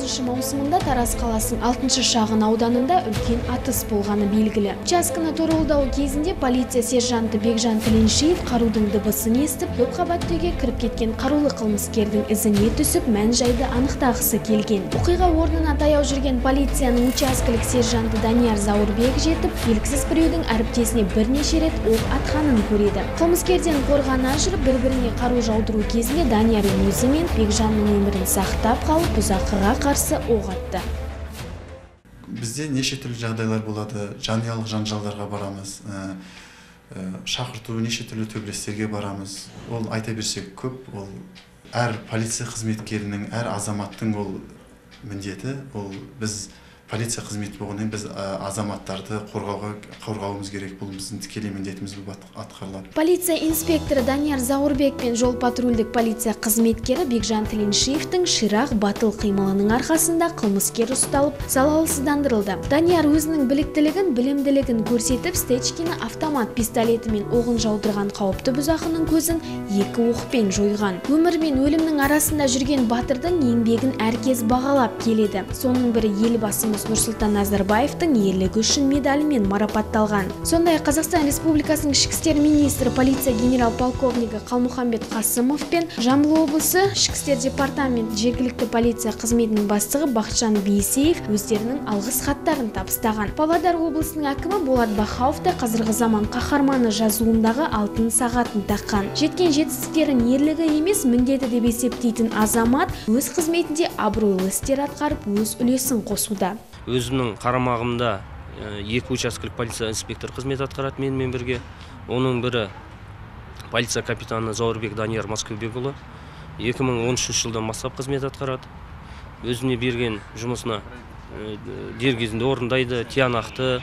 9 маусымында Тараз қаласының 6 шағын ауданында үлкен атыс болғаны белгілі. Учаскені торуылдау кезінде полиция сержанты Бекжан Тіленшиев қарудың дыбысын естіп, көп қабатты үйге кіріп кеткен қарулы қылмыскердің ізіне түсіп, мән-жайды анықтағысы келген. Оқиға орнына таяу жүрген полицияның учаскелік сержанты Данияр Заурбек жетіп, белгісіз біреудің әріптесіне бірнеше рет оқ атқанын көреді. Қылмыскерден қорғана жүріп, бір-біріне қару жаудыру кезінде Данияр өзі мен Бекжанның өмірін сақтап қалып, бұзақыға қарсы оқ атты. Бізде неше түрлі жағдайлар болады, жанұялық жанжалдарға барамыз, шақырту неше түрлі төбелестерге барамыз. Ол айта берсек көп, ол әр полиция қызметкерінің, әр азаматтың ол міндеті, ол біз полиция қызметі болғаннан біз азаматтарды қорғауымыз керек, бұл біздің тікелей міндетіміз болып атқарылады. Полиция инспекторы Данияр Заурбек пен жол патрульдік полиция қызметкері Бекжан Тіленшиевтің ширақ батыл қимылының арқасында қылмыскер ұсталып, залалсыздандырылды. Данияр өзінің біліктілігін, білімділігін көрсетіп, Стечкині автомат пистолеті мен оғын жаудырған қауіпті бұзақының көзін 2 оқпен жойған. Өмір мен өлімнің арасында жүрген батырдың еңбегін әркез бағалап келеді. Соның бірі елбасымыз Нұрсұлтан Назарбаевтың ерлігі үшін медалімен марапатталған. Сондай Қазақстан Республикасының ішкі істер министрі полиция генерал-полковнигі Қалмұханбет Қасымов пен Жамбыл облысы ішкі істер департамент жергілікті полиция қызметінің бастығы Бақытжан Бейсеев өздерінің алғыс хаттарын табыстаған. Павлодар облысының әкімі Болат Бақауов та қазіргі заман қаһарманы жазуындағы алтын сағатын таққан. Жеткен жетістіктерін ерлігі емес, міндеті деп есептейтін азамат өз қызметінде абыройлы істер атқарып, өз үлесін қосуда. Өзімнің қарамағымда 2 учаскелік полиция инспектор қызмет атқарады менімен бірге. Оның бірі полиция капитаны Заурбек Данияр Маскеубекұлы 2013 жылдан бастап қызмет атқарады. Өзіне берген жұмысына дер кезінде орындайды, тиянақты,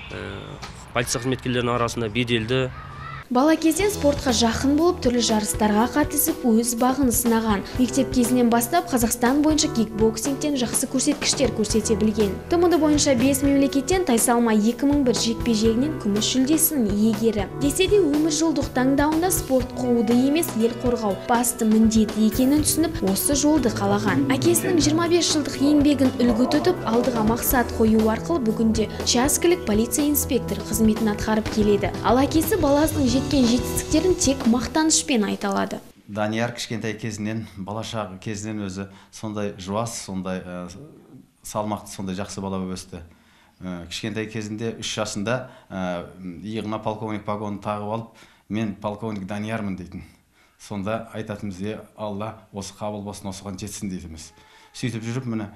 полиция қызметкерлерінің арасында беделді. Бала кезден спортқа жақын болып, түрлі жарыстарға қатысып, өз бағын сынаған. Мектеп кезінен бастап Қазақстан бойынша кикбоксингтен жақсы көрсеткіштер көрсете білген. ТМД бойынша 5 мемлекеттен тайсалма 2001 жекпе-жегінен күміс жүлдесінің иегері. Десе де өмір жылдық таңдауында спорт қууды емес, ел қорғау басты міндет екенін түсініп, осы жолды қалаған. Әкесінің 25 жылдық еңбегін үлгі тұтып, алдыға мақсат қою арқылы бүгінде учаскелік полиция инспектор қызметін атқарып келеді. Ал әкесі баласының жеткен жетістіктерін тек мақтанышпен айта алады. Данияр кішкентай кезінен, балашағы кезінен өзі сондай жуас, сондай салмақты, сондай жақсы бала болып өсті. Кішкентай кезінде 3 жасында иығына полковник погонын тағып алып, мен полковник Даниярмын дейтін. Сонда айтатымыз, Алла осы қабыл болсын, осыған жетсін дейтіміз. Сөйтіп жүріп, міне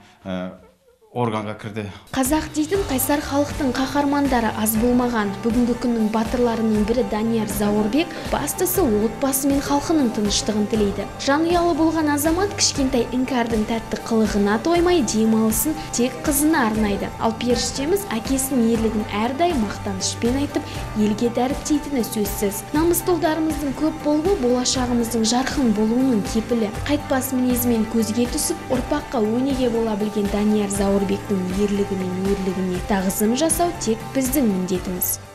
органға кірді. Қазақ дейтін қайсар халықтың қаһармандары аз болмаған. Бүгінгі күннің батырларының бірі Данияр Заурбек бастысы отбасы мен халқының тыныштығын тілейді. Жанұялы болған азамат кішкентай іңкәрдің тәтті қылығына тоймай демалысын тек қызына арнайды. Ал періштеміз әкесінің ерлігін әрдайым мақтанышпен айтып, елге дәріптейтіні сөзсіз. Намысты ұлдарымыздың көп болуы болашағымыздың жарқын болуының кепілі. Қайтпас мінезімен көзге түсіп, ұрпаққа өнеге бола білген Данияр Заурбектің ерлігі мен өрлігіне тағзым жасау тек біздің міндетіміз.